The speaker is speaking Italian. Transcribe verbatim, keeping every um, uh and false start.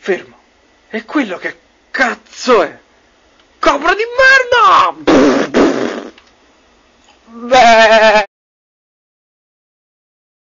Fermo. E quello che cazzo è? Copra di merda!